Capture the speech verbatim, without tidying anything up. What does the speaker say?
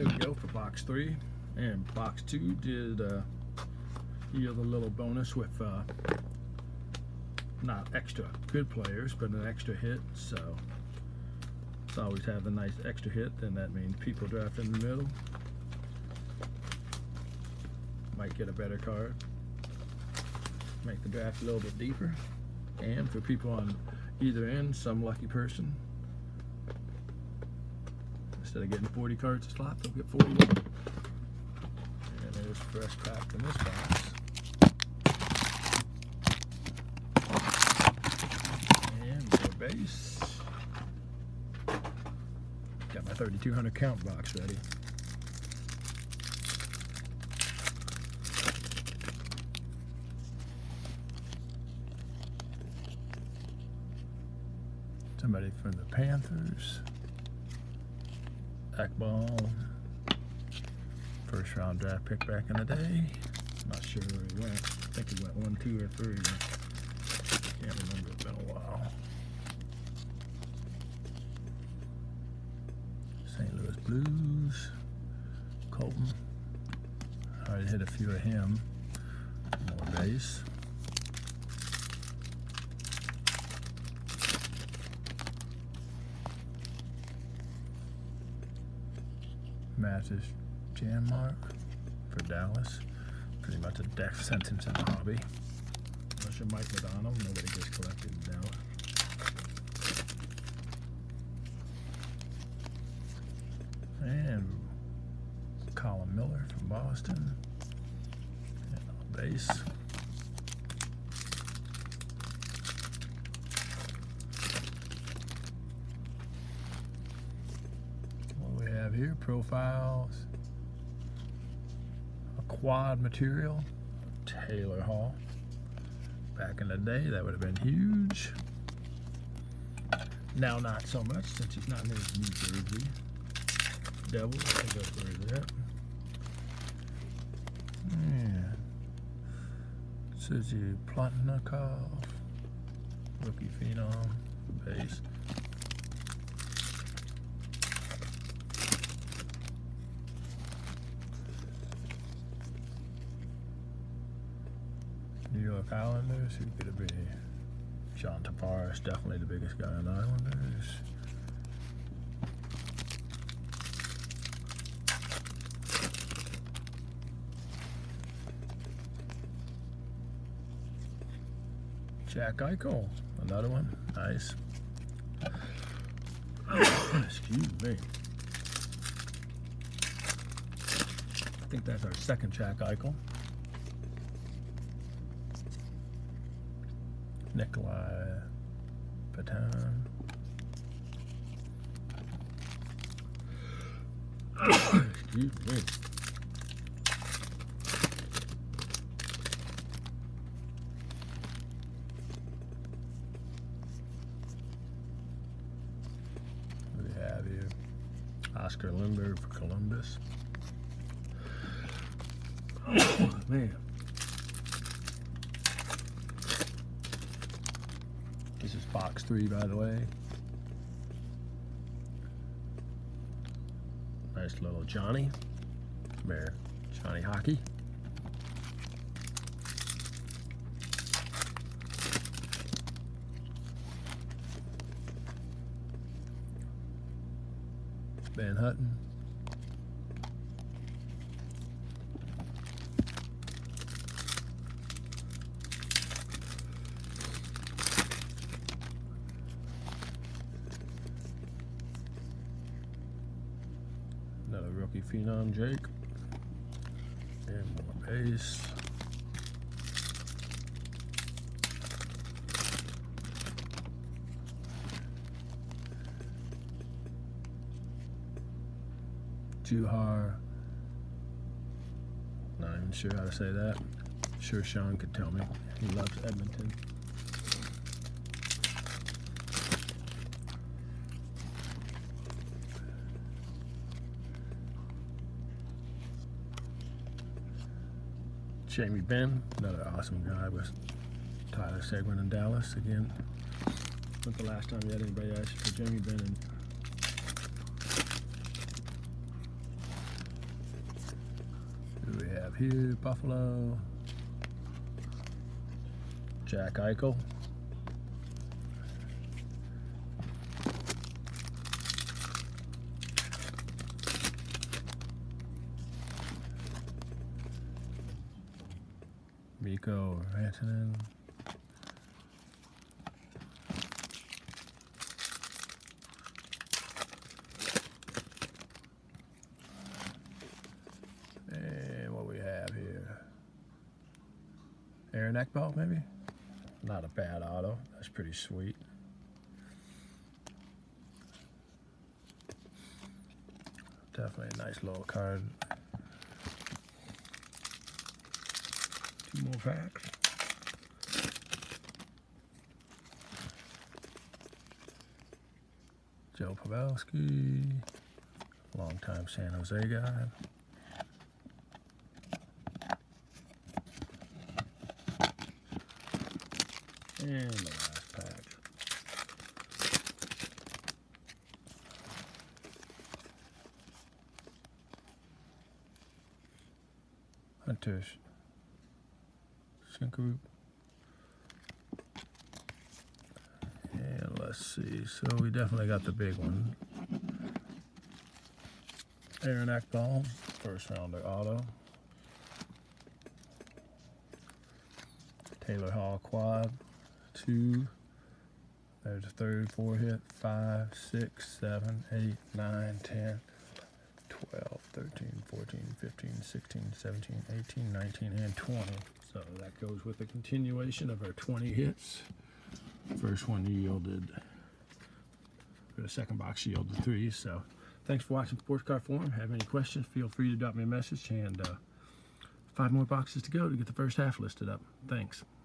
There we go for box three. And box two did uh, yield a little bonus with uh, not extra good players, but an extra hit. So it's always have a nice extra hit, then that means people draft in the middle might get a better card. Make the draft a little bit deeper. And for people on either end, some lucky person, instead of getting forty cards a slot, they'll get forty-one. And there's fresh pack in this box. And more base. Got my thirty-two hundred count box ready. Somebody from the Panthers. Akbal. First round draft pick back in the day. Not sure where he went. I think he went one, two, or three. Can't remember. It's been a while. Saint Louis Blues. Colton. I already hit a few of him. More base. Matches Janmark for Dallas. Pretty much a death sentence in the hobby. Unless you're Mike McDonald, nobody gets collected in Dallas. And Colin Miller from Boston. And on base. Here, profiles, a quad material, Taylor Hall. Back in the day, that would have been huge. Now, not so much since he's not in his New Jersey. Devils, I think that's where he's at. Yeah. Suzy Plotnikov, rookie phenom, base. New York Islanders, who could it be? John Tavares, definitely the biggest guy on the Islanders. Jack Eichel, another one, nice. Excuse me. I think that's our second Jack Eichel. Nikolai Patan. Excuse me. What do we have here? Oscar Lindbergh for Columbus. Oh, man. This is box three, by the way. Nice little Johnny. Come here, Johnny Hockey. Van Hutton. Another rookie phenom, Jake. And more base. Juhar. Not even sure how to say that. Sure Sean could tell me. He loves Edmonton. Jamie Benn, another awesome guy with Tyler Seguin in Dallas again. When's the last time you had anybody ask for Jamie Benn? And here? Buffalo. Jack Eichel. Mikko Rantanen. And what we have here? Aaron Ekblad, maybe? Not a bad auto. That's pretty sweet. Definitely a nice little card. Two more packs. Joe Pavelski, longtime San Jose guy. And the last pack. Hunter Shinkaruk. And let's see. So we definitely got the big one. Aaron Ekblad, first rounder auto. Taylor Hall quad. Two. There's a third, four hit. Five, six, seven, eight, nine, ten, twelve, thirteen, fourteen, fifteen, sixteen, seventeen, eighteen, nineteen, and twenty. So that goes with the continuation of our twenty hits. First one yielded, for the second box yielded three. So thanks for watching Sports Card Forum. Have any questions, feel free to drop me a message. And uh, five more boxes to go to get the first half listed up. Thanks.